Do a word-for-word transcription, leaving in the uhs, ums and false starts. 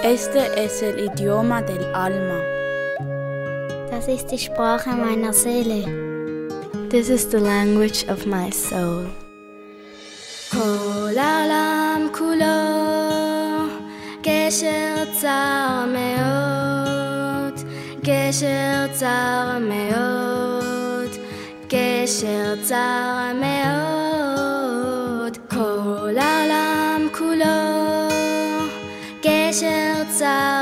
Este es el idioma del alma. Das ist die Sprache meiner Seele. This is the language of my soul. כל העולם כולו גשר צר מאוד, גשר צר מאוד, גשר צר מאוד. כל העולם כולו גשר צר